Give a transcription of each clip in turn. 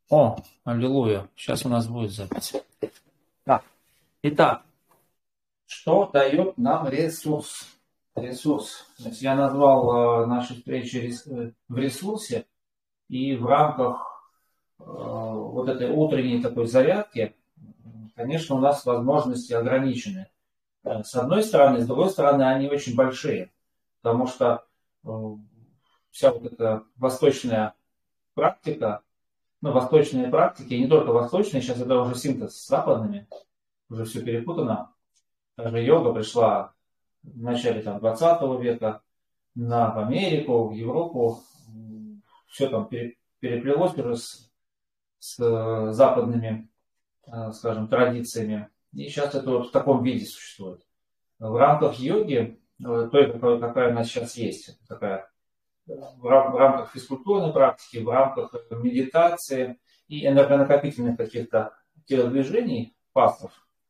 О, аллилуйя. Сейчас у нас будет запись. Так. Итак, что дает нам ресурс? Ресурс. То есть я назвал наши встречи в ресурсе, и в рамках вот этой утренней такой зарядки, конечно, у нас возможности ограничены. С одной стороны, с другой стороны, они очень большие, потому что вся вот эта восточная практика, ну, восточные практики, и не только восточные, сейчас это уже синтез с западными, уже все перепутано. Даже йога пришла в начале 20 века в Америку, в Европу. Все там переплелось уже с западными, скажем, традициями. И сейчас это вот в таком виде существует. В рамках йоги, той, какая у нас сейчас есть, такая, в рамках физкультурной практики, в рамках медитации и энергонакопительных каких-то телодвижений, пастов,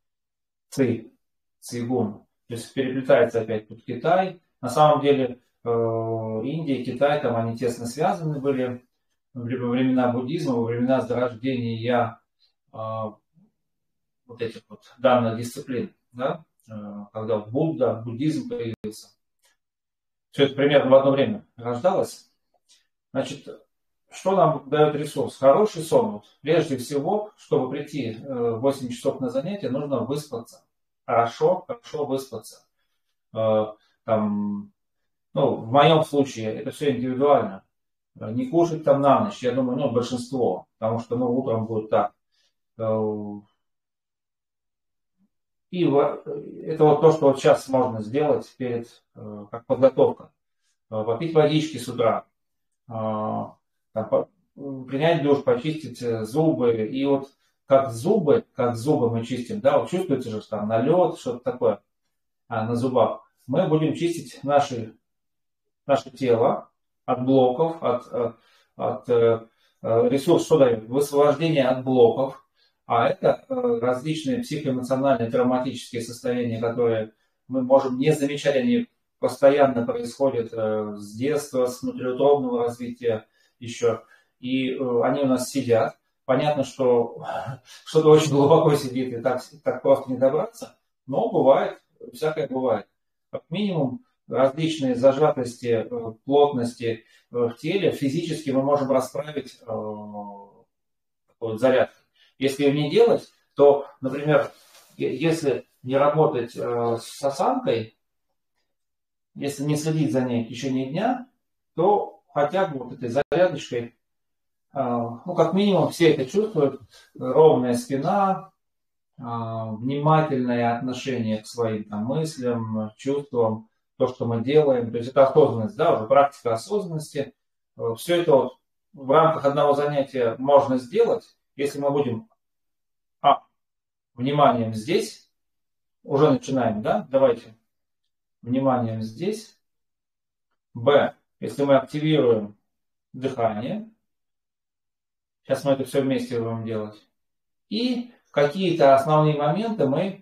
цигун. То есть переплетается опять тут Китай. На самом деле Индия и Китай, там они тесно связаны были во времена буддизма, во времена зарождения вот этих вот данных дисциплин, да? Когда буддизм появился. Все это примерно в одно время рождалось. Значит, что нам дает ресурс? Хороший сон. Вот, прежде всего, чтобы прийти 8 часов на занятие, нужно выспаться. Хорошо выспаться. Там, ну, в моем случае это все индивидуально. Не кушать там на ночь, я думаю, ну, большинство. Потому что, ну, утром будет так. И это вот то, что вот сейчас можно сделать перед, как подготовка. Попить водички с утра. Там, принять душ, почистить зубы. И вот как зубы мы чистим, да, вот чувствуете же, что там налет, что-то такое на зубах. Мы будем чистить наше тело от блоков, от ресурсов, что дает? Высвобождение от блоков. А это различные психоэмоциональные травматические состояния, которые мы можем не замечать, они постоянно происходят с детства, с внутриутробного развития еще. И они у нас сидят. Понятно, что что-то очень глубоко сидит, и так просто не добраться. Но бывает, всякое бывает. Как минимум, различные зажатости, плотности в теле физически мы можем расправить зарядкой. Если ее не делать, то, например, если не работать с осанкой, если не следить за ней в течение дня, то хотя бы вот этой зарядочкой, ну, как минимум, все это чувствуют. Ровная спина, внимательное отношение к своим там мыслям, чувствам, то, что мы делаем. То есть это осознанность, да, уже практика осознанности. Все это вот в рамках одного занятия можно сделать, если мы будем вниманием здесь, уже начинаем, да, давайте, вниманием здесь. Б, если мы активируем дыхание, сейчас мы это все вместе будем делать. И какие-то основные моменты мы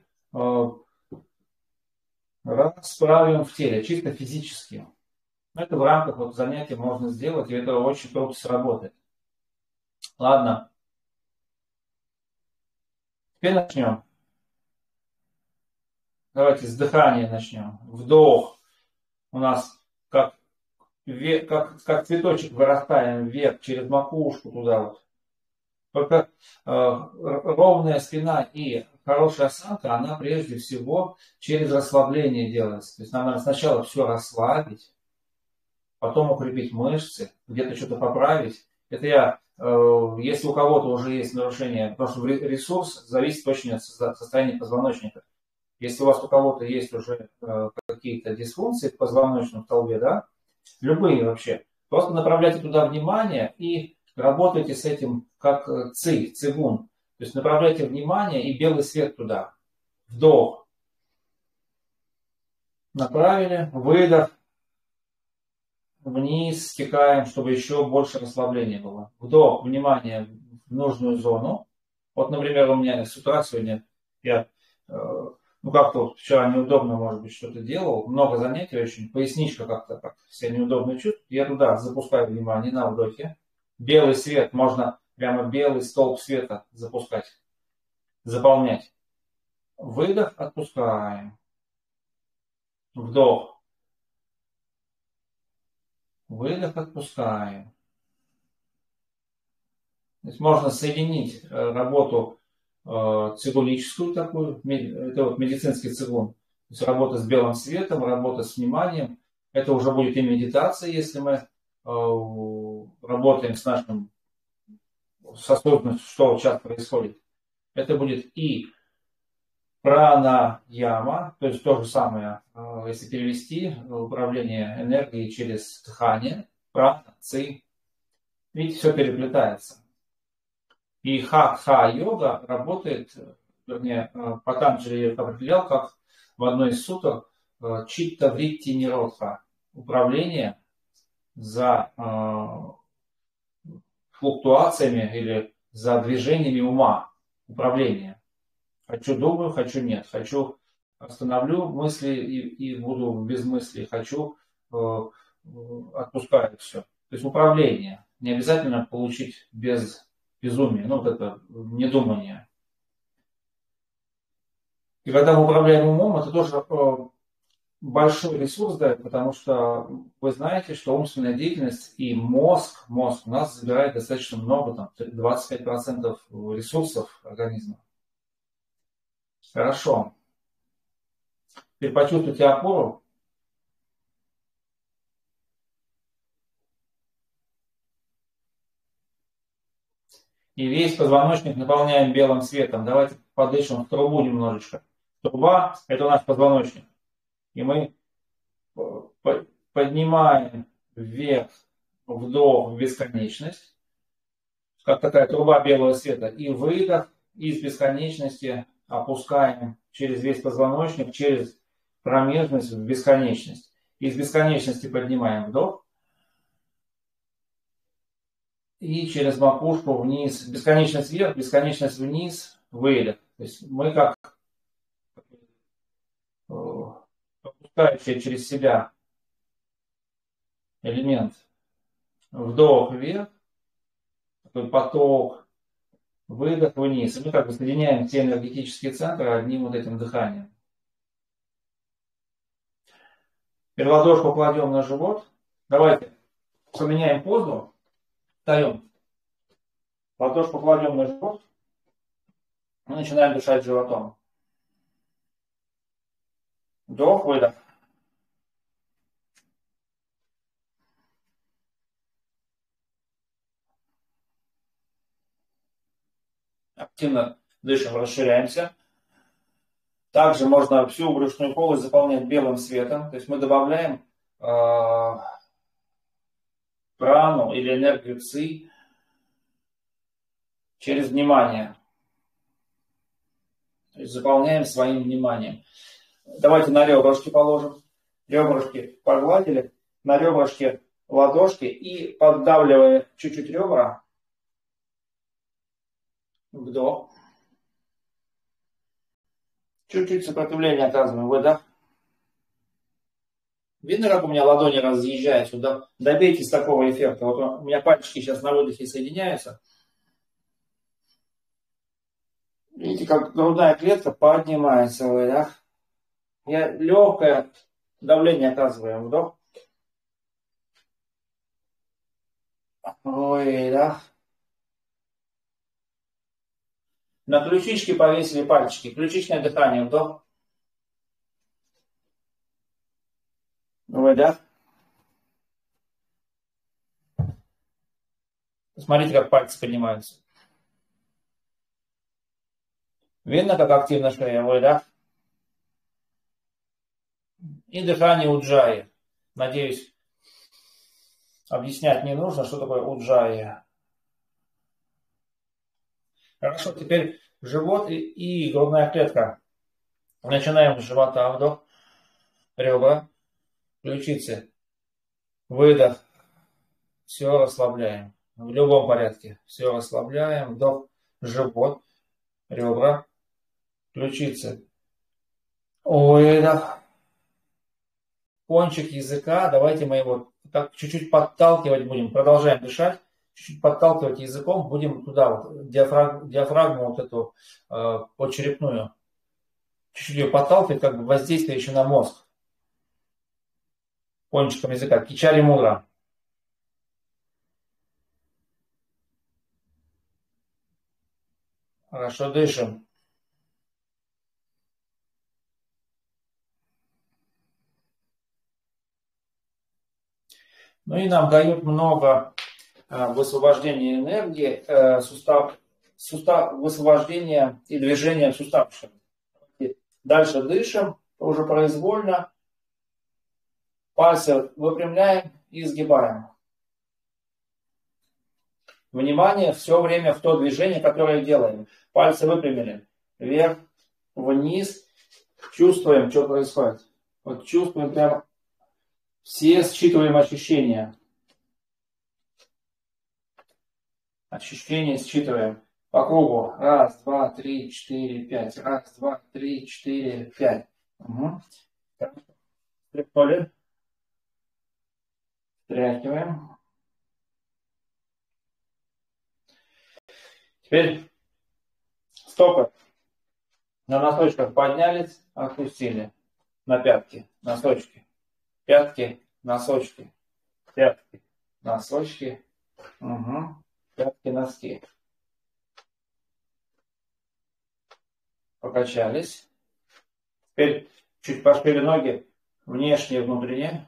расправим в теле, чисто физически. Это в рамках вот занятия можно сделать, и это очень круто сработает. Ладно. Теперь начнем. Давайте с дыхания начнем. Вдох. У нас как цветочек вырастаем вверх через макушку туда вот. Только ровная спина и хорошая осанка, она прежде всего через расслабление делается. То есть нам надо сначала все расслабить, потом укрепить мышцы, где-то что-то поправить. Это если у кого-то уже есть нарушение, потому что ресурс зависит очень от состояния позвоночника. Если у вас у кого-то есть уже какие-то дисфункции в позвоночном столбе, да, любые вообще, просто направляйте туда внимание и работайте с этим как цигун. То есть направляйте внимание и белый свет туда. Вдох. Направили. Выдох. Вниз стекаем, чтобы еще больше расслабления было. Вдох. Внимание в нужную зону. Вот, например, у меня с утра сегодня я как-то вот вчера неудобно, может быть, что-то делал. Много занятий очень. Поясничка как-то себя неудобно чувствует. Я туда запускаю внимание на вдохе. Белый свет можно прямо белый столб света запускать, заполнять. Выдох, отпускаем. Вдох. Выдох, отпускаем. То есть можно соединить работу цигуническую такую, это вот медицинский цигун, то есть работа с белым светом, работа с вниманием. Это уже будет и медитация, если мы работаем с нашим с осознанностью, что сейчас происходит. Это будет и прана-яма, то есть то же самое, если перевести, управление энергией через дыхание, прана, ци. Видите, все переплетается. И хатха-йога работает, вернее, Патанджали определял, как в одной из сутр читта-вритти-ниродха, управление за флуктуациями или за движениями ума, управление. Хочу думаю, хочу нет, хочу остановлю мысли и буду без мыслей, хочу отпускаю все. То есть управление. Не обязательно получить без безумия, ну вот это недумание. И когда мы управляем умом, это тоже большой ресурс дает, потому что вы знаете, что умственная деятельность и мозг у нас забирает достаточно много, там 25% ресурсов организма. Хорошо. Теперь почувствуйте опору. И весь позвоночник наполняем белым светом. Давайте подышим в трубу немножечко. Труба – это наш позвоночник. И мы поднимаем вверх, вдох в бесконечность, как такая труба белого света. И выдох из бесконечности опускаем через весь позвоночник, через промежность в бесконечность. Из бесконечности поднимаем вдох. И через макушку вниз. Бесконечность вверх, бесконечность вниз, выдох. То есть мы как пропускающие через себя элемент. Вдох вверх, такой поток, выдох вниз. И мы как бы соединяем все энергетические центры одним вот этим дыханием. Теперь ладошку кладем на живот. Давайте поменяем позу. Встаем. Ладошку кладем на живот. И начинаем дышать животом. Вдох, выдох. Активно дышим, расширяемся. Также можно всю брюшную полость заполнять белым светом. То есть мы добавляем прану или энергию ци через внимание. То есть заполняем своим вниманием. Давайте на ребрышки положим. Ребрышки погладили. На ребрышки ладошки и поддавливая чуть-чуть ребра. Вдох. Чуть-чуть сопротивление оказываем. Выдох. Видно, как у меня ладони разъезжают сюда? Добейтесь такого эффекта. Вот у меня пальчики сейчас на выдохе соединяются. Видите, как грудная клетка поднимается. Выдох. Легкое давление оказываем. Вдох. Выдох. На ключички повесили пальчики. Ключичное дыхание. Вдох. Выдох. Смотрите, как пальцы поднимаются. Видно, как активно шея? Выдох. И дыхание уджаи. Надеюсь, объяснять не нужно, что такое уджаи. Хорошо, теперь живот и грудная клетка. Начинаем с живота. Вдох. Ребра. Ключицы. Выдох. Все расслабляем. В любом порядке. Все расслабляем. Вдох. Живот. Ребра. Ключицы. Выдох. Кончик языка. Давайте мы его так чуть-чуть подталкивать будем. Продолжаем дышать. чуть-чуть подталкивать языком, будем туда, вот, диафрагму вот эту подчерепную. Чуть-чуть ее подталкивать, как бы воздействие еще на мозг. Кончиком языка. Кичари мудра. Хорошо, дышим. Ну и нам дают много высвобождения энергии, высвобождения и движения в суставах. Дальше дышим, уже произвольно. Пальцы выпрямляем и сгибаем. Внимание все время в то движение, которое делаем. Пальцы выпрямили. Вверх, вниз. Чувствуем, что происходит. Вот чувствуем прямо. Все считываем ощущения. Ощущения считываем. По кругу. Раз, два, три, четыре, пять. Раз, два, три, четыре, пять. Угу. Стряхнули. Стряхиваем. Теперь стопы на носочках поднялись, отпустили. На пятки, носочки. Пятки, носочки. Пятки, носочки. Угу. Пятки, носки. Покачались. Теперь чуть пошире ноги. Внешние, внутренние.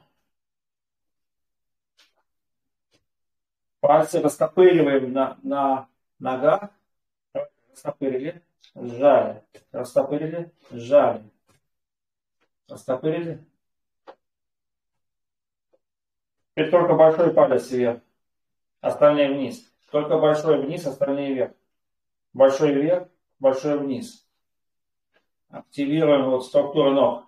Пальцы растопыриваем на ногах. Растопырили. Сжали. Растопырили. Сжали. Растопырили. Теперь только большой палец вверх. Остальные вниз. Только большой вниз, остальные вверх. Большой вверх, большой вниз. Активируем вот структуру ног.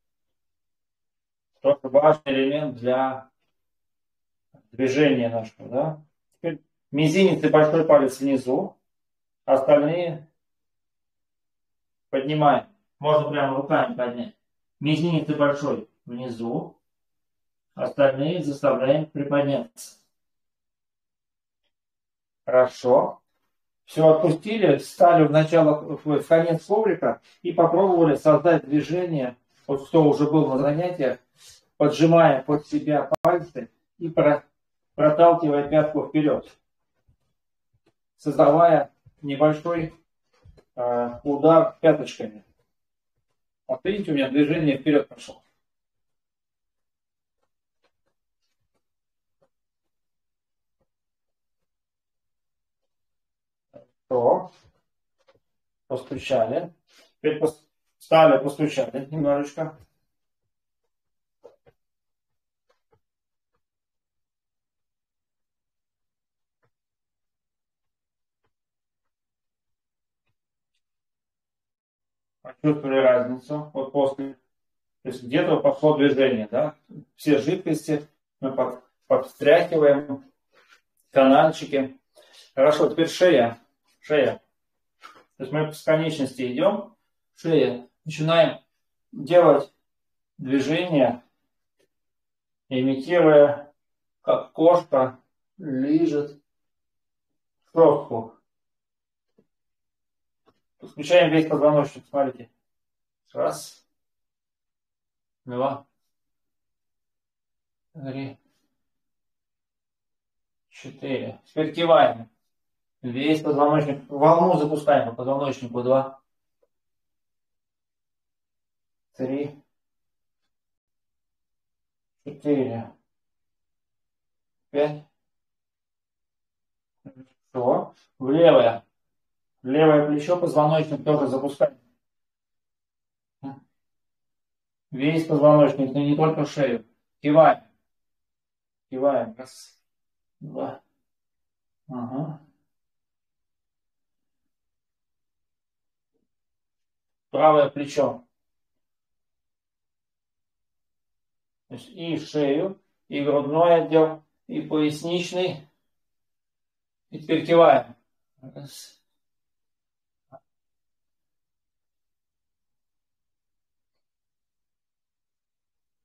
Тоже важный элемент для движения нашего. Да? Теперь мизинец и большой палец внизу. Остальные поднимаем. Можно прямо руками поднять. Мизинец и большой внизу. Остальные заставляем приподняться. Хорошо. Все отпустили, встали в конец коврика и попробовали создать движение. Вот кто уже был на занятиях, поджимая под себя пальцы и проталкивая пятку вперед, создавая небольшой удар пяточками. Вот видите, у меня движение вперед пошло. То. Постучали. Теперь встали, постучали немножечко. Почувствовали разницу. Вот после. То есть где-то пошло движение, да? Все жидкости мы подстряхиваем, канальчики. Хорошо, теперь шея. Шея. То есть мы с конечности идем, шея. Начинаем делать движение, имитируя, как кошка лижет шерстку. Подключаем весь позвоночник, смотрите. Раз. Два. Три. Четыре. Теперь киваем. Весь позвоночник. Волну запускаем по позвоночнику. 2. 3. 4. 5. Все. В левое. Левое плечо, позвоночник тоже запускаем. Весь позвоночник, но не только шею. Киваем. Киваем. Раз. Два. Ага. Правое плечо. То есть и шею, и грудной отдел, и поясничный. И теперь киваем. Раз.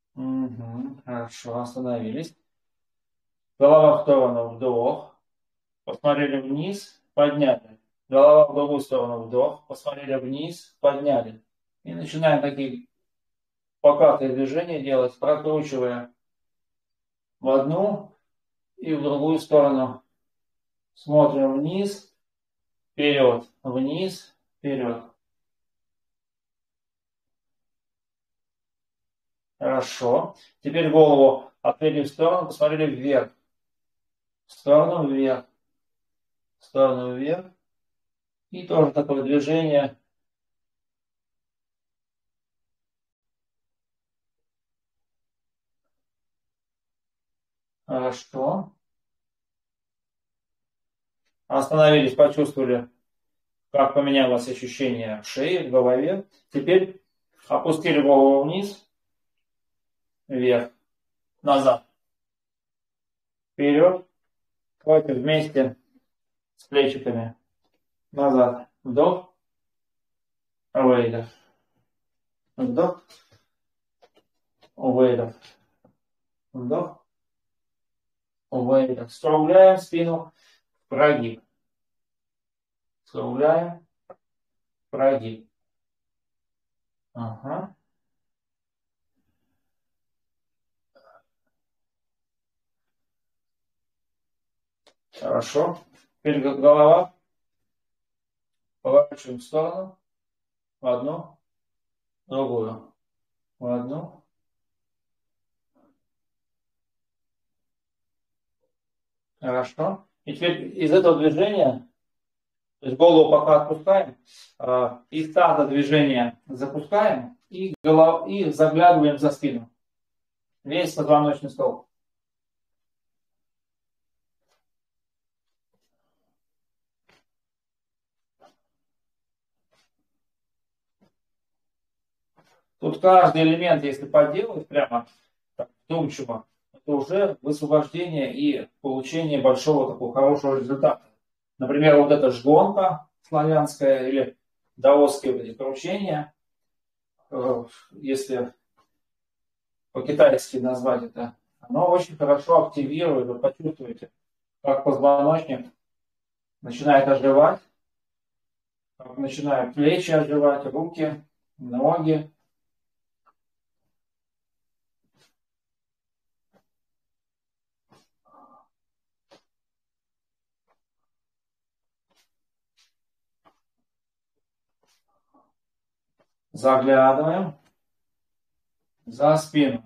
Угу. Хорошо, остановились. Голова в сторону, вдох. Посмотрели вниз, подняли. Голова в другую сторону, вдох. Посмотрели вниз, подняли. И начинаем такие покатые движения делать, прокручивая в одну и в другую сторону. Смотрим вниз, вперед, вниз, вперед. Хорошо. Теперь голову отвели в сторону, посмотрели вверх. В сторону вверх. В сторону вверх. И тоже такое движение. Хорошо. Остановились, почувствовали, как поменялось ощущение в шее, в голове. Теперь опустили голову вниз, вверх, назад, вперед. Давайте вместе с плечиками. Назад. Вдох. Выдох. Вдох. Выдох. Вдох. Выдох. Скругляем спину. Прогиб. Скругляем. Прогиб. Ага. Хорошо. Теперь голова. Поворачиваем в сторону. В одну. В другую. В одну. Хорошо. И теперь из этого движения, то есть голову пока отпускаем, из таза движения запускаем и заглядываем за спину. Весь позвоночный столб. Тут каждый элемент, если поделать прямо так, вдумчиво, это уже высвобождение и получение большого такого хорошего результата. Например, вот эта жгонка славянская или даосские вот эти кручения, если по-китайски назвать это, оно очень хорошо активирует, вы почувствуете, как позвоночник начинает оживать, как начинают плечи оживать, руки, ноги. Заглядываем за спину.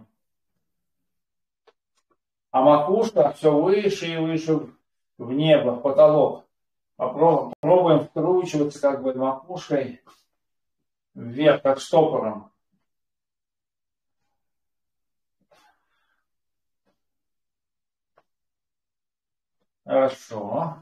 А макушка все выше и выше в небо, в потолок. Пробуем вкручиваться как бы макушкой вверх, как штопором. Хорошо.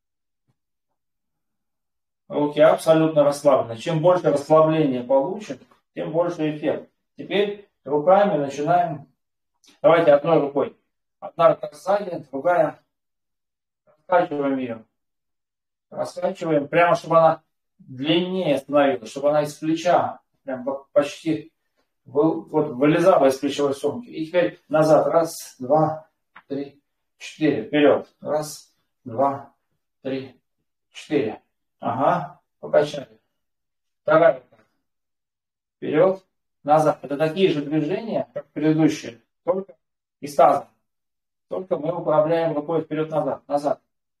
Руки абсолютно расслаблены. Чем больше расслабления получим, тем больше эффект. Теперь руками начинаем. Давайте одной рукой. Одна рука сзади, другая. Раскачиваем ее. Раскачиваем, прямо чтобы она длиннее становилась, чтобы она из плеча прям почти вылезала из плечевой сумки. И теперь назад. Раз, два, три, четыре. Вперед. Раз, два, три, четыре. Ага, покачали. Вторая рука. Вперед, назад. Это такие же движения, как предыдущие, только из таза. Только мы управляем рукой вперед-назад. Назад.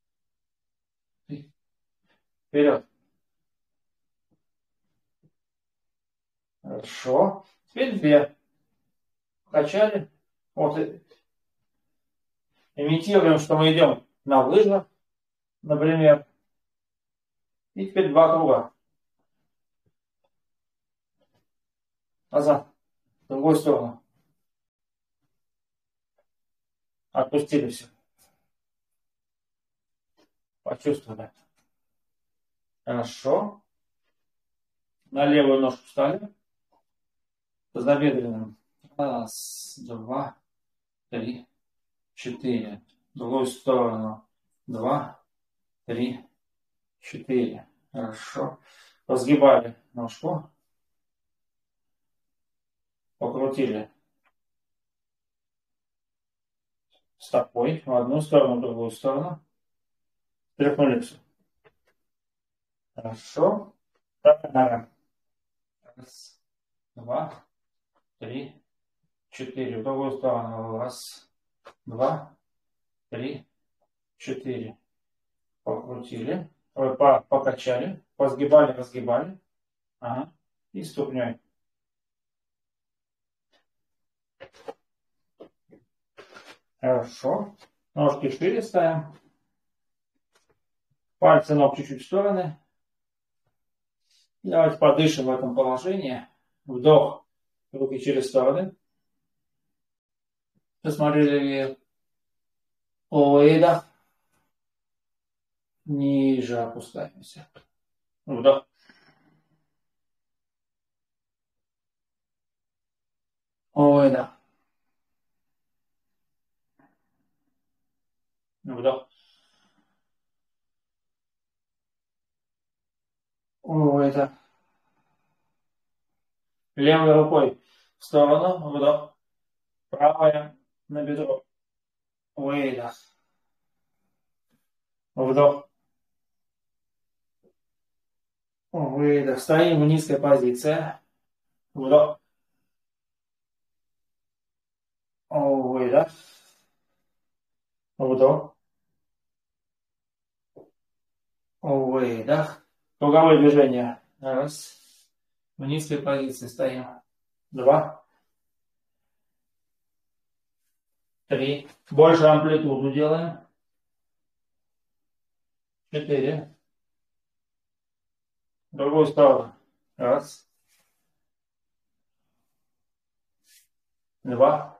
Вперед. Хорошо. Теперь две. Качали. Вот. Имитируем, что мы идем на лыжах, например. И теперь два круга. Назад. В другую сторону. Отпустили все. Почувствовали. Хорошо. На левую ножку встали. Тазобедренным. Раз, два, три, четыре. В другую сторону. Два, три, четыре. Хорошо. Разгибали ножку. Покрутили стопой в одну сторону, в другую сторону. Тряхнули все. Хорошо. Правая нога. Раз, два, три, четыре. В другую сторону. Раз, два, три, четыре. Покрутили. Покачали. Позгибали, разгибали. Ага. И ступней. Хорошо. Ножки шире ставим. Пальцы ног чуть-чуть в стороны. Давайте подышим в этом положении. Вдох. Руки через стороны. Посмотрели вверх. Выдох. Ниже опускаемся. Вдох. Выдох. Вдох. Выдох. Левой рукой в сторону. Вдох. Правая на бедро. Выдох. Вдох. Выдох. Стоим в низкой позиции. Вдох. Выдох. Вдох. Выдох. Круговое движение. Раз. В низкой позиции стоим. Два. Три. Больше амплитуду делаем. Четыре. В другую сторону. Раз. Два.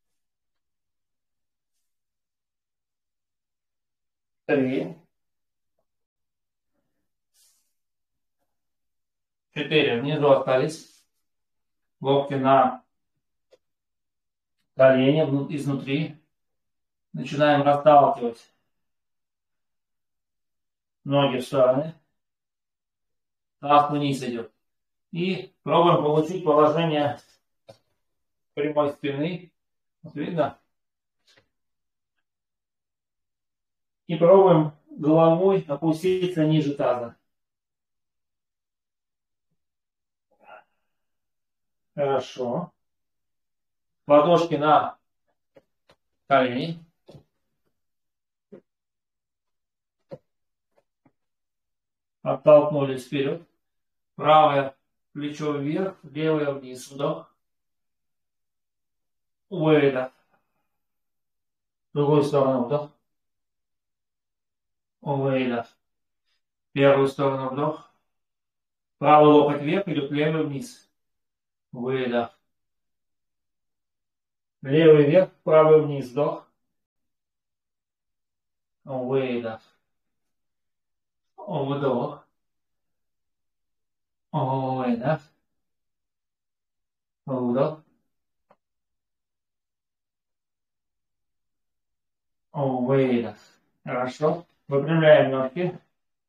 Три. Четыре. Внизу остались. Локти на колени изнутри. Начинаем расталкивать ноги в стороны. Таз вниз идет. И пробуем получить положение прямой спины. Вот видно? И пробуем головой опуститься ниже таза. Хорошо. Ладошки на колени. Оттолкнулись вперед. Правое плечо вверх, левое вниз. Вдох. Выдох. В другую сторону вдох. Выдох. В первую сторону вдох. Правый локоть вверх, идет левый вниз. Выдох. Левый вверх, правый вниз. Вдох. Выдох. Вдох. Выдох. Вдох. Выдох. Хорошо. Выпрямляем ножки.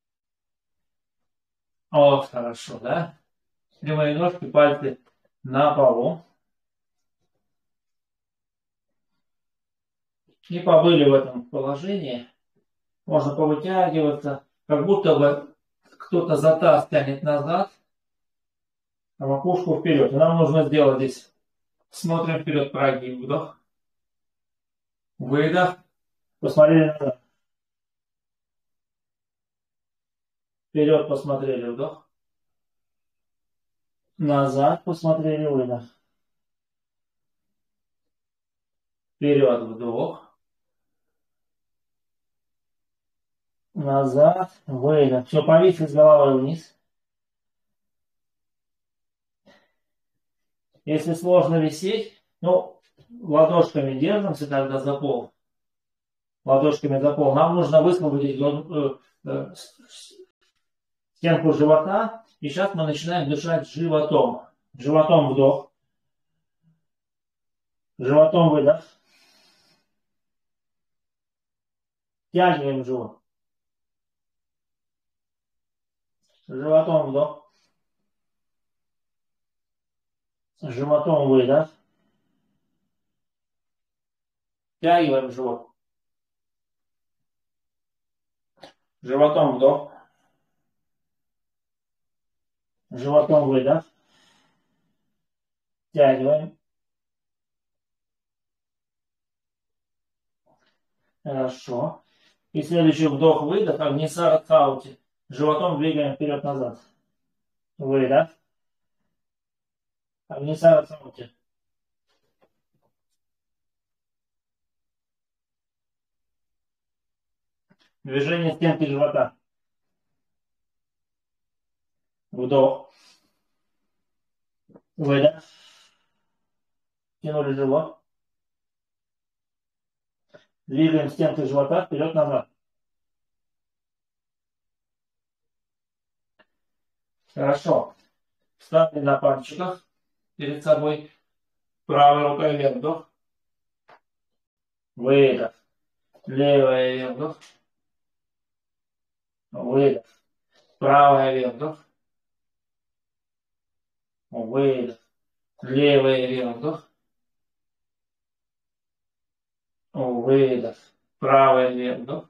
Вот, хорошо, да? Прямые ножки, пальцы на полу. И побыли в этом положении. Можно повытягиваться, как будто бы кто-то за таз тянет назад, а макушку вперед. И нам нужно сделать здесь. Смотрим вперед, прогиб, вдох. Выдох. Посмотрели назад. Вперед посмотрели, вдох. Назад посмотрели, выдох. Вперед, вдох. Назад, выдох. Все, повисли с головой вниз. Если сложно висеть, ну, ладошками держимся тогда за пол. Ладошками за пол. Нам нужно высвободить стенку живота. И сейчас мы начинаем дышать животом. Животом вдох. Животом выдох. Тягиваем живот. Животом вдох. Животом выдох. Тягиваем живот. Животом вдох. Животом выдох. Втягиваем. Хорошо. И следующий вдох-выдох, Агни-Сара Тхаути. Животом двигаем вперед-назад. Выдох. Агни-Сара Тхаути. Движение стенки живота. Вдох. Выдох. Тянули живот. Двигаем стенкой живота вперед-назад. Хорошо. Встали на пальчиках перед собой. Правая рука вверх. Вдох. Выдох. Левая вверх. Вдох. Выдох. Правая вверх. Вдох. Выдох. Левая вверх. Вдох. Выдох. Правая вверх. Вдох.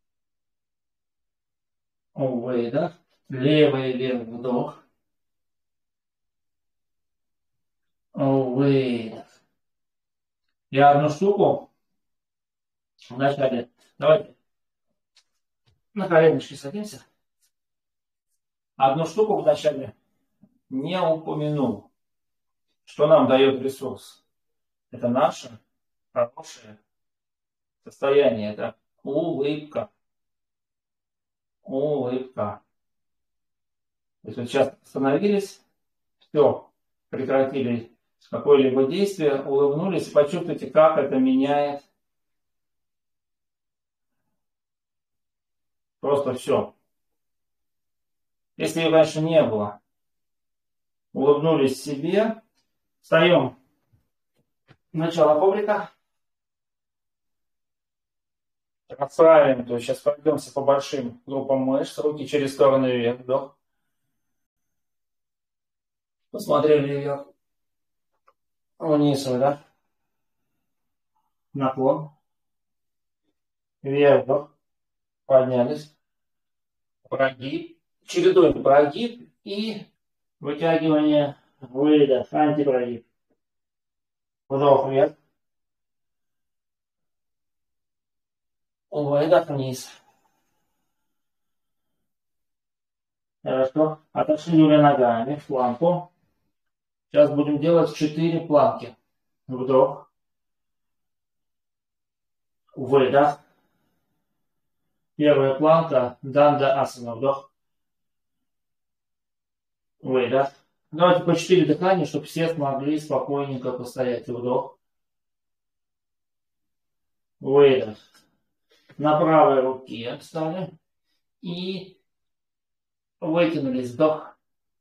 Выдох. Левая вверх. Вдох. Выдох. Я одну штуку вначале. Давайте на коленочки садимся. Одну штуку вначале не упомянул, что нам дает ресурс. Это наше хорошее состояние. Это улыбка. Улыбка. То есть вот сейчас остановились, все, прекратили какое-либо действие, улыбнулись, почувствуйте, как это меняет просто все. Если ее, конечно, не было, улыбнулись себе, встаем в начало коврика, отправим, то есть сейчас пройдемся по большим группам мышц, руки через стороны вверх, вдох. Посмотрели вверх, вниз, да? Наклон, вверх, вдох, поднялись, прогиб, чередуем прогиб и вытягивание, выдох, антипрогиб. Вдох вверх, выдох вниз. Хорошо, отошли ногами в планку. Сейчас будем делать 4 планки. Вдох. Выдох. Первая планка Данда Асана. Вдох. Выдох. Давайте по 4 дыхания, чтобы все смогли спокойненько постоять. Вдох. Выдох. На правой руке встали. И вытянулись. Вдох.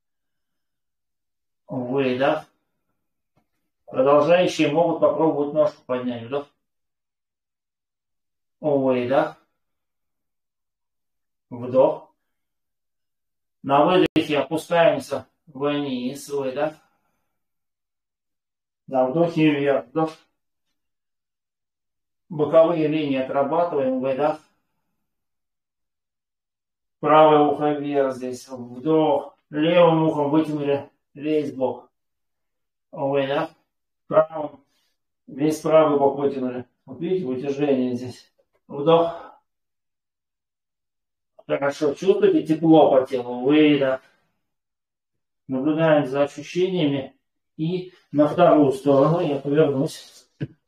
Выдох. Продолжающие могут попробовать ножку поднять. Вдох. Выдох. Вдох. На выдохе опускаемся вниз. Выдох. На вдохе вверх. Вдох. Боковые линии отрабатываем. Выдох. Правое ухо вверх здесь. Вдох. Левым ухом вытянули весь бок. Выдох. Правым. Весь правый бок вытянули. Вот видите, вытяжение здесь. Вдох. Хорошо. Чувствуете тепло по телу? Выдох. Наблюдаем за ощущениями. И на вторую сторону я повернусь.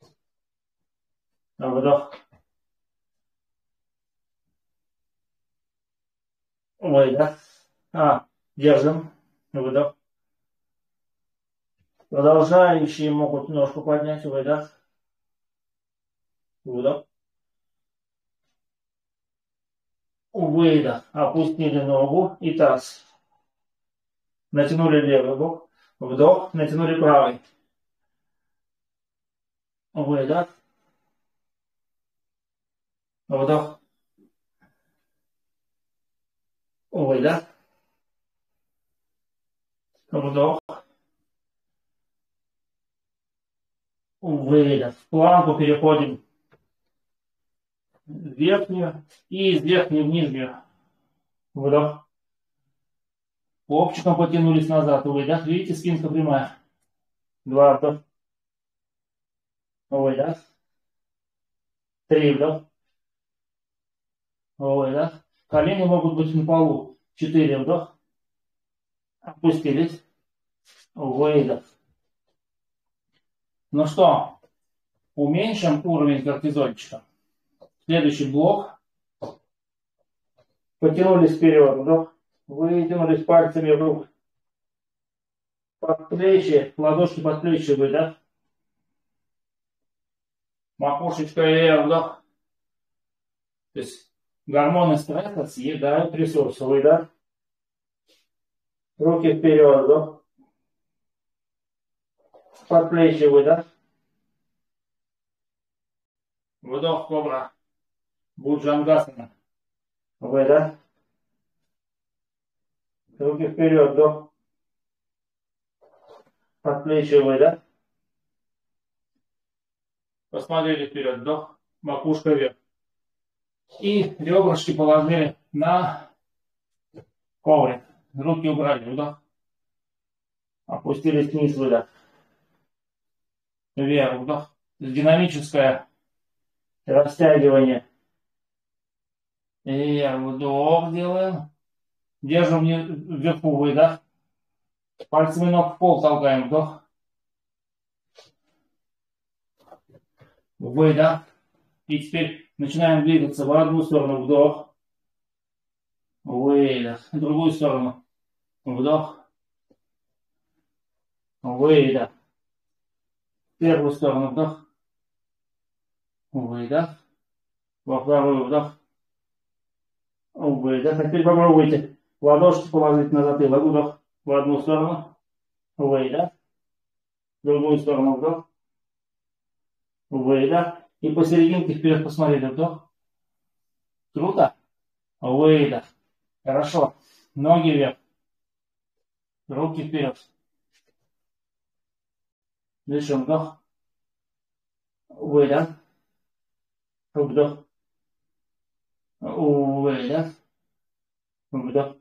Вдох. Выдох. Держим. Выдох. Продолжающие могут ножку поднять. Выдох. Выдох. Выдох. Опустили ногу и таз. Натянули левый бок. Вдох. Натянули правый. Выдох. Вдох. Выдох. Вдох. Выдох. В планку переходим в верхнюю и из верхней в нижнюю. Вдох. Копчиком потянулись назад. Выдох. Видите, спинка прямая. 2 вдох. Выдох. 3 вдох. Выдох. Колени могут быть на полу. 4 вдох. Опустились. Выдох. Ну что, уменьшим уровень кортизольчика. Следующий блок. Потянулись вперед. Вдох. Вытянулись пальцами рук. Под плечи. Ладошки под плечи. Выдох. Макушечка вверх. Вдох. То есть гормоны стресса съедают ресурсы. Выдох. Руки вперед. Вдох. Под плечи. Выдох. Вдох, кобра. Буджангасана. Выдох. Руки вперед. Вдох. Под плечи. Выдох. Посмотрели вперед. Вдох. Макушка вверх. И ребрышки положили на коврик. Руки убрали. Вдох. Опустились вниз. Выдох. Вверх. Вдох. Динамическое растягивание. И вдох делаем. Держим вверху. Выдох. Пальцами ног в пол толкаем. Вдох. Выдох. И теперь начинаем двигаться в одну сторону. Вдох. Выдох. В другую сторону. Вдох. Выдох. В первую сторону. Вдох. Выдох. Во вторую. Вдох. Выдох. А теперь попробуйте ладошки положить на затылок. Вдох. В одну сторону. Выдох. В другую сторону. Вдох. Выдох. И посерединке вперед посмотрели. Вдох. Круто. Выдох. Хорошо. Ноги вверх. Руки вперед. Дышим. Вдох. Выдох. Вдох. Выдох. Вдох.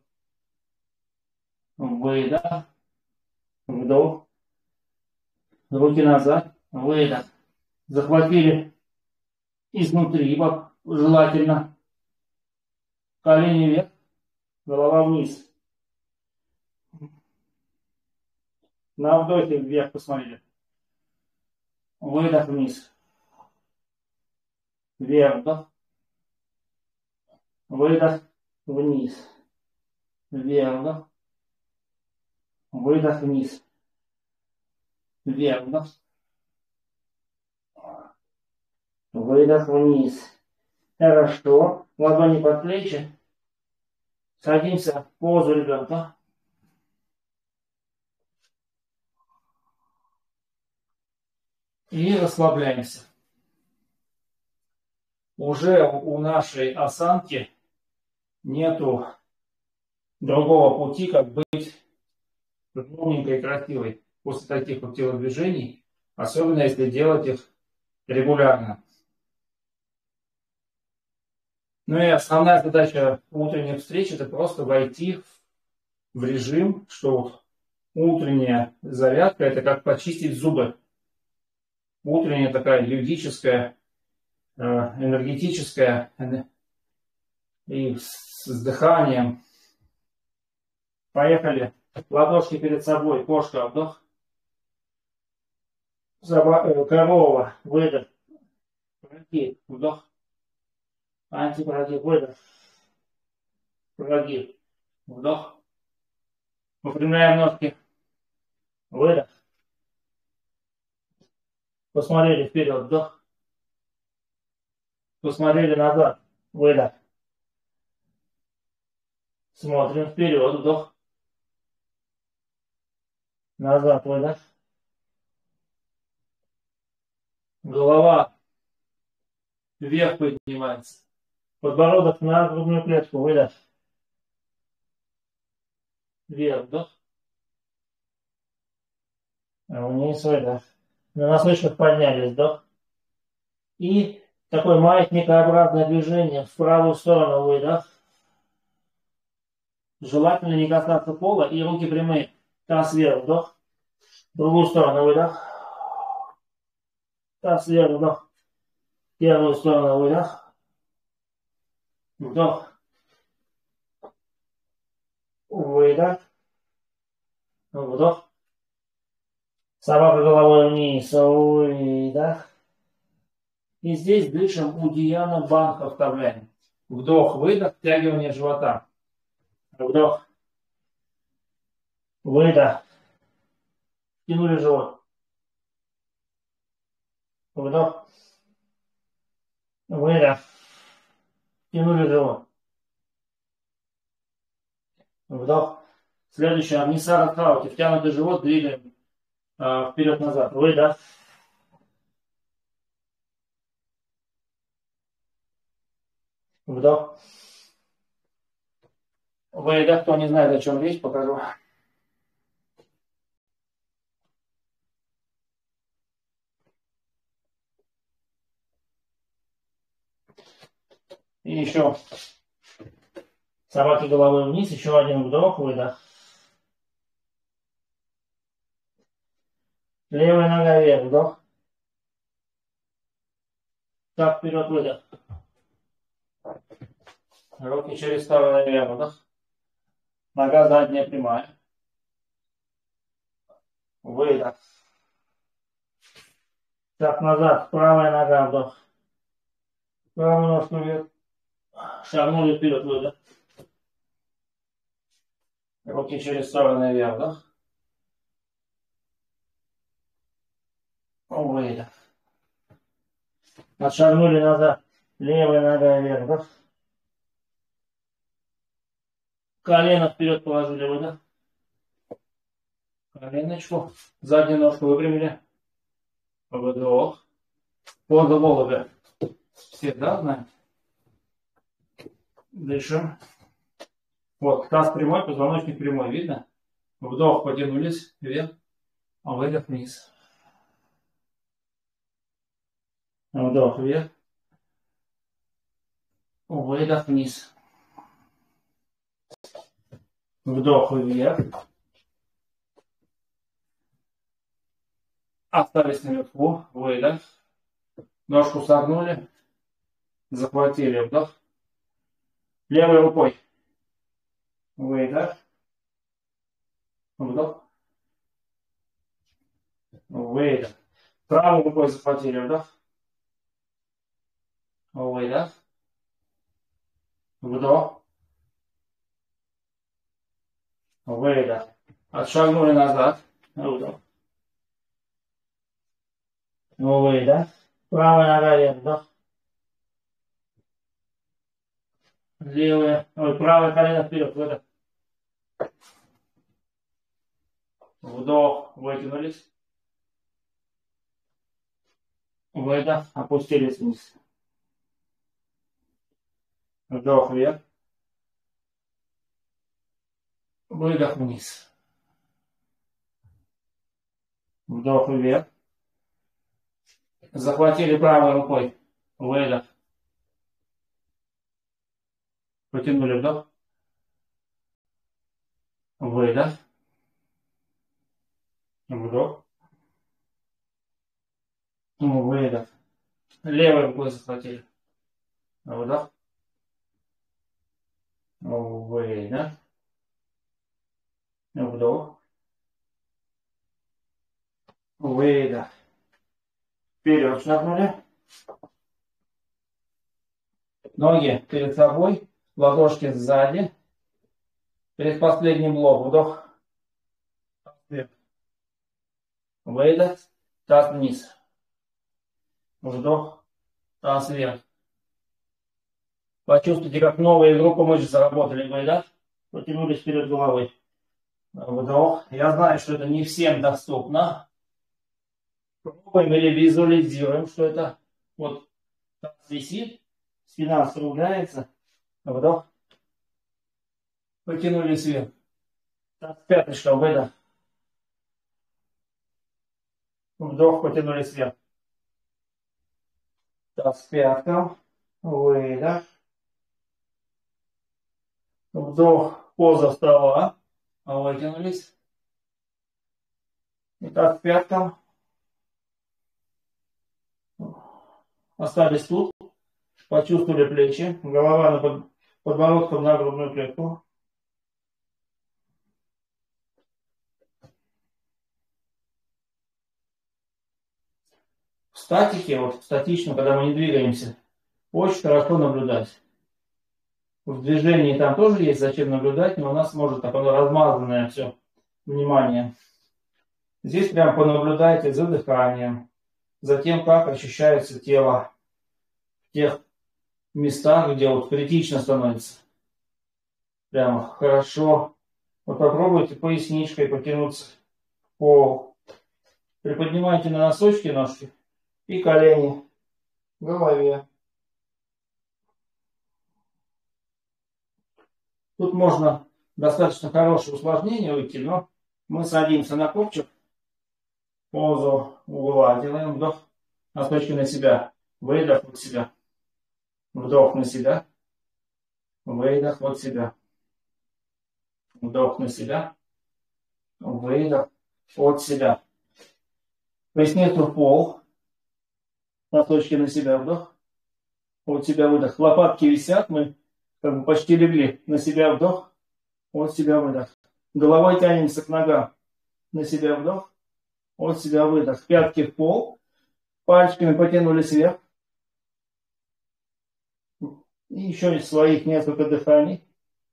Выдох. Вдох. Руки назад. Выдох. Захватили изнутри, желательно. Колени вверх. Голова вниз. На вдохе вверх посмотрели. Выдох вниз. Вверх. Вдох. Выдох вниз. Вверх. Вдох. Выдох вниз. Вверх. Вдох. Выдох вниз. Хорошо. Ладони под плечи. Садимся в позу ребенка. И расслабляемся. Уже у нашей осанки нету другого пути, как быть ровненькой и красивой после таких вот телодвижений, особенно если делать их регулярно. Ну и основная задача утренних встреч — это просто войти в режим, что утренняя зарядка — это как почистить зубы. Утренняя такая йогическая, энергетическая и с дыханием. Поехали. Ладошки перед собой. Кошка. Вдох. Корова. Выдох. Прогиб. Вдох. Антипрогиб. Выдох. Прогиб. Вдох. Выпрямляем ножки. Выдох. Посмотрели вперед. Вдох. Посмотрели назад. Выдох. Смотрим вперед. Вдох. Назад. Выдох. Голова вверх поднимается. Подбородок на грудную клетку. Выдох. Вверх. Вдох. Вниз. Выдох. На носочках поднялись. Вдох. И такое маятникообразное движение в правую сторону. Выдох. Желательно не касаться пола и руки прямые. Таз вверх, вдох. В другую сторону выдох. Таз вверх, вдох. В первую сторону выдох. Вдох. Выдох. Вдох. Собака головой вниз. Выдох. И здесь дышим у Диана Банка вставляем. Вдох, выдох, втягивание живота. Вдох. Выдох. Тянули живот. Вдох. Выдох. Тянули живот. Вдох. Следующее. Амнисара Хаути. Втянутый живот двигаем вперед-назад. Выдох. Вдох. Выдох. Кто не знает, о чем речь, покажу. И еще собаки головой вниз. Еще один вдох. Выдох. Левая нога вверх. Вдох. Так, вперед. Выдох. Руки через сторону вверх. Вдох. Нога задняя прямая. Выдох. Так, назад. Правая нога. Вдох. Правую ножку вверх. Шагнули вперед. Выдох. Руки через стороны вверх. Вдох. Выдох. Отшагнули назад. Левая нога вверх. Вдох. Колено вперед положили. Выдох. Коленочку. Заднюю ножку выпрямили. Вдох. Поза голубя. Все, да, знаем? Дышим. Вот, таз прямой, позвоночник прямой. Видно? Вдох, потянулись вверх. Выдох вниз. Вдох вверх. Выдох вниз. Вдох вверх. Остались наверху. Выдох. Ножку согнули. Захватили. Вдох. Левой рукой. Выдох. Вдох. Выдох. Правой рукой захватили. Вдох. Выдох. Вдох. Выдох. Отшагнули назад. Вдох. Выдох. Правая нога вверх. Вдох. Правое колено вперед. Выдох. Вдох. Вытянулись. Выдох. Опустились вниз. Вдох вверх. Выдох вниз. Вдох вверх. Захватили правой рукой. Выдох. Потянули вдох. Выдох. Вдох. Выдох. Левой рукой захватили. Вдох. Выдох. Вдох. Выдох. Вперед шагнули. Ноги перед собой. Ладошки сзади. Перед последним блок. Вдох. Выдох. Таз вниз. Вдох. Таз вверх. Почувствуйте, как новые группы мышц заработали. Выдох. Потянулись вперед головой. Вдох. Я знаю, что это не всем доступно. Пробуем или визуализируем, что это. Вот таз висит. Спина скругляется. Вдох. Потянулись вверх. Таз пяточка. Выдох. Вдох. Потянулись вверх. Таз пятка. Выдох. Вдох. Поза стола. Вытянулись. Итак, к пяткам. Остались тут. Почувствовали плечи. Голова на подбородком на грудную клетку. В статике, вот статично, когда мы не двигаемся, очень хорошо наблюдать. В движении там тоже есть зачем наблюдать, но у нас может такое размазанное все внимание. Здесь прям понаблюдайте за дыханием, за тем, как ощущается тело в тех местах, где вот критично становится. Прямо хорошо. Вот попробуйте поясничкой потянуться в пол. Приподнимайте на носочки ножки и колени в голове. Тут можно достаточно хорошее усложнение уйти, но мы садимся на копчик, позу угла, делаем вдох, носочки на себя, выдох от себя, вдох на себя, выдох от себя, вдох на себя, выдох от себя. Поясницу в пол, носочки на себя, вдох, от себя выдох. Лопатки висят, мы как бы почти легли, на себя вдох, от себя выдох. Головой тянемся к ногам, на себя вдох, от себя выдох. Пятки в пол, пальчиками потянулись вверх. И еще из своих несколько дыханий.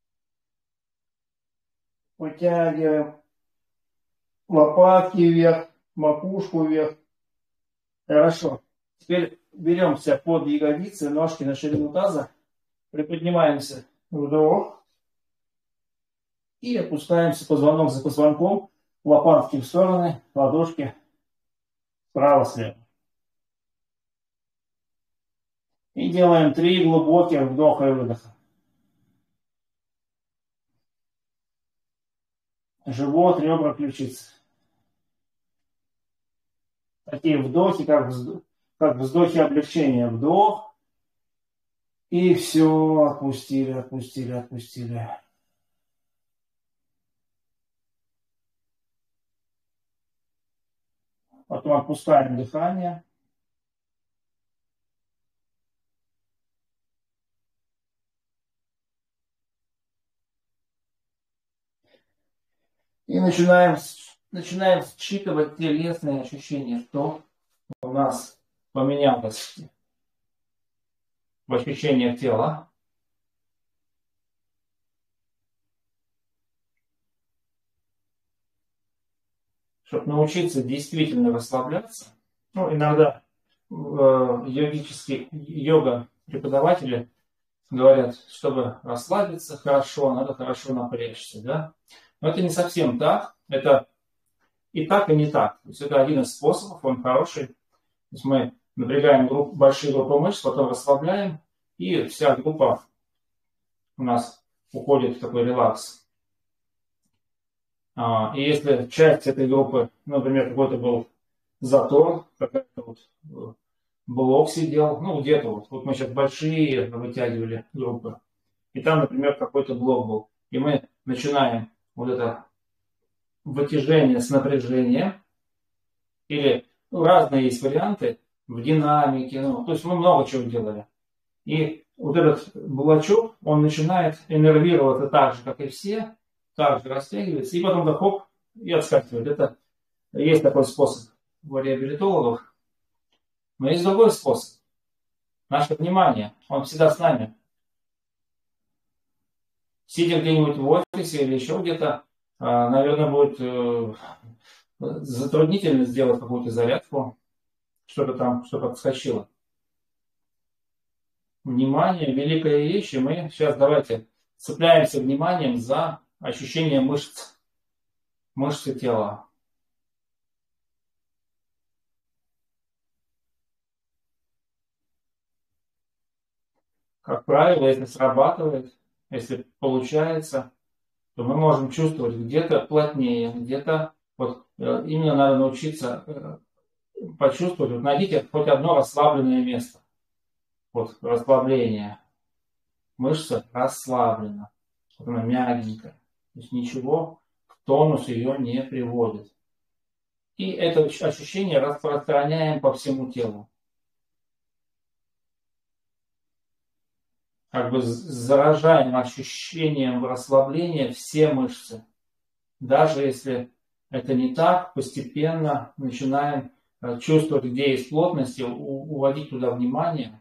Вытягиваем лопатки вверх, макушку вверх. Хорошо. Теперь беремся под ягодицы, ножки на ширину таза. Приподнимаемся, вдох. И опускаемся позвонок за позвонком. Лопатки в стороны, ладошки справа-слева. И делаем 3 глубоких вдоха и выдоха. Живот, ребра, ключицы. Такие вдохи, как вздохи облегчения. Вдох. И все, отпустили, отпустили, отпустили. Потом отпускаем дыхание. И начинаем считывать телесные ощущения, что у нас поменялось в ощущениях тела. Чтобы научиться действительно расслабляться, ну, иногда йога преподаватели говорят, чтобы расслабиться хорошо, надо хорошо напрячься, да? Но это не совсем так, это и так, и не так. То есть это один из способов, он хороший. То есть мы напрягаем большие группы мышц, потом расслабляем, и вся группа у нас уходит в такой релакс. И если часть этой группы, например, какой-то был затор, какой-то вот блок сидел, ну где-то вот мы сейчас большие вытягивали группы, и там, например, какой-то блок был, и мы начинаем вот это вытяжение с напряжения, или разные есть варианты в динамике, то есть мы много чего делали. И вот этот блочок, он начинает иннервироваться так же, как и все, так же растягивается, и потом так хоп, и отскакивает. Это есть такой способ у реабилитологов. Но есть другой способ. Наше внимание, он всегда с нами. Сидя где-нибудь в офисе или еще где-то, наверное, будет затруднительно сделать какую-то зарядку, что-то там, чтобы отскочило. Внимание, великая вещь, и мы сейчас давайте цепляемся вниманием за ощущение мышцы тела. Как правило, если срабатывает, если получается, то мы можем чувствовать где-то плотнее, где-то вот именно надо научиться почувствовать, вот найдите хоть одно расслабленное место. Вот расслабление. Мышца расслаблена. Вот она мягенькая. То есть ничего в тонус ее не приводит. И это ощущение распространяем по всему телу. Как бы заражаем ощущением расслабления все мышцы. Даже если это не так, постепенно начинаем чувствовать, где есть плотность, и уводить туда внимание.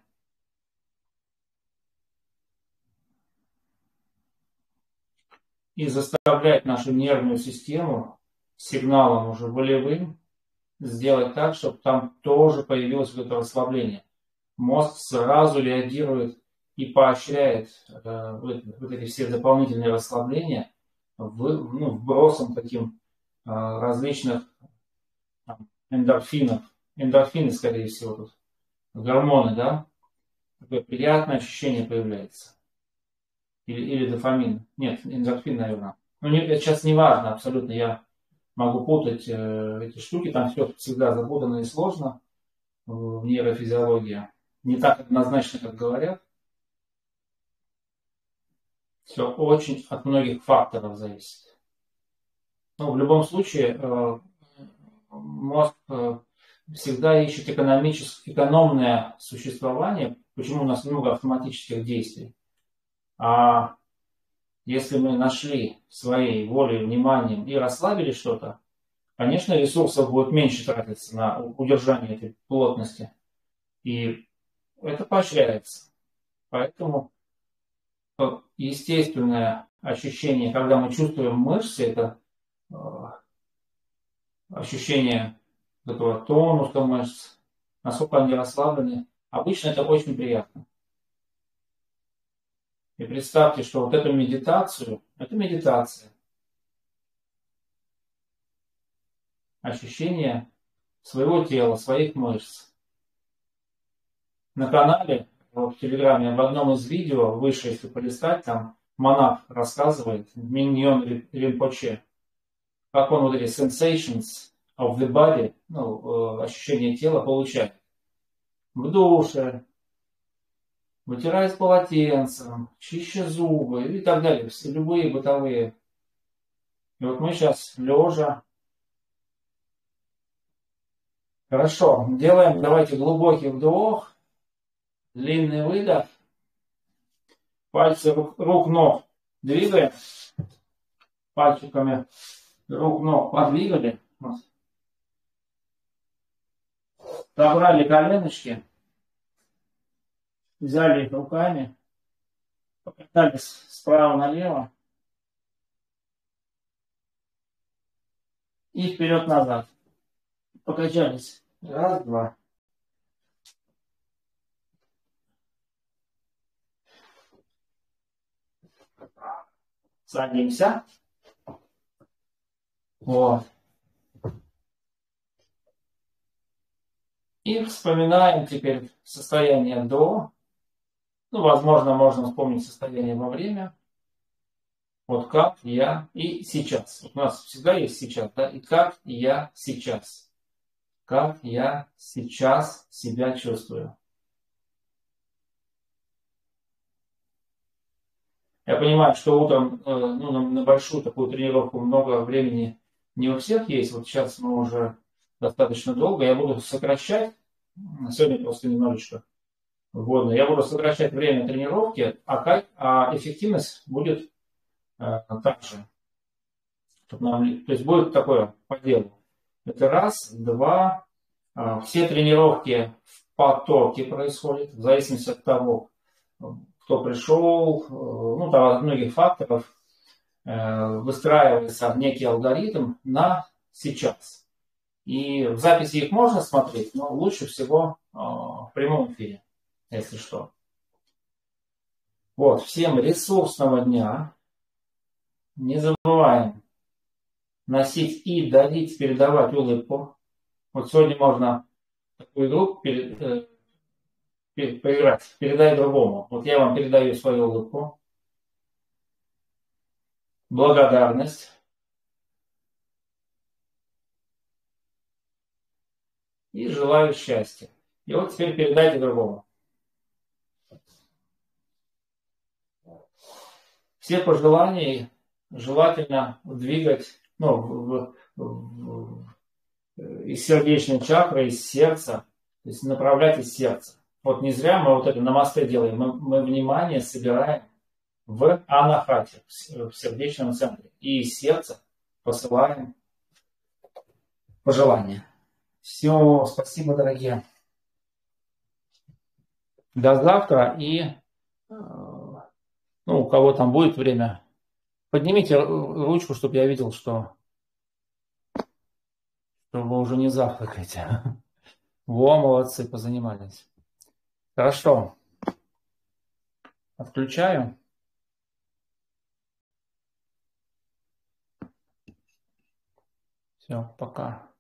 И заставлять нашу нервную систему сигналом уже волевым сделать так, чтобы там тоже появилось это расслабление. Мозг сразу реагирует и поощряет вот эти все дополнительные расслабления вбросом таким различных там, эндорфинов. Эндорфины, скорее всего, тут гормоны, да? Такое приятное ощущение появляется. Или дофамин. Нет, эндорфин, наверное. Ну, это сейчас не важно абсолютно. Я могу путать эти штуки. Там все всегда запутанно и сложно в нейрофизиологии. Не так однозначно, как говорят. Все очень от многих факторов зависит. Но в любом случае мозг всегда ищет экономное существование. Почему у нас много автоматических действий? А если мы нашли своей волей, вниманием и расслабили что-то, конечно, ресурсов будет меньше тратиться на удержание этой плотности. И это поощряется. Поэтому естественное ощущение, когда мы чувствуем мышцы, это ощущение этого тонуса мышц, насколько они расслаблены. Обычно это очень приятно. И представьте, что вот эту медитацию, это медитация. Ощущение своего тела, своих мышц. На канале, в Телеграме, в одном из видео, выше, если полистать, там монах рассказывает, Миньон Ринпоче, как он вот эти sensations of the body, ощущение тела получает. В душе, вытираясь полотенцем, чища зубы и так далее. Все любые бытовые. И вот мы сейчас лежа. Хорошо, делаем, давайте глубокий вдох, длинный выдох. Пальцы рук, ног двигаем. Пальчиками рук, ног подвигали. Собрали коленочки. Взяли их руками. Покатались справа налево. И вперед-назад. Покачались. Раз, два. Садимся. Вот. И вспоминаем теперь состояние до. Возможно, можно вспомнить состояние во время. Вот как я и сейчас. Вот у нас всегда есть сейчас, да? И как я сейчас. Как я сейчас себя чувствую. Я понимаю, что утром на большую такую тренировку много времени не у всех есть. Вот сейчас мы уже достаточно долго. Я буду сокращать. Сегодня просто немножечко вводно. Я буду сокращать время тренировки, а эффективность будет так же. То есть будет такое по делу. Это раз, два. Все тренировки в потоке происходят, в зависимости от того, кто пришел, там от многих факторов выстраивается некий алгоритм на сейчас. И в записи их можно смотреть, но лучше всего в прямом эфире, если что. Вот, всем ресурсного дня. Не забываем носить и дарить, передавать улыбку. Вот сегодня можно такую игру поиграть. Передай другому. Вот я вам передаю свою улыбку. Благодарность. И желаю счастья. И вот теперь передайте другому. все пожелания желательно двигать из сердечной чакры, из сердца, то есть направлять из сердца. Вот не зря мы вот это намасте делаем, мы внимание собираем в анахате, в сердечном центре, и из сердца посылаем пожелания. Все, спасибо, дорогие. До завтра, и у кого там будет время, поднимите ручку, чтобы я видел, что вы уже не завтракаете. Во, молодцы, позанимались. Хорошо. Отключаю. Все, пока.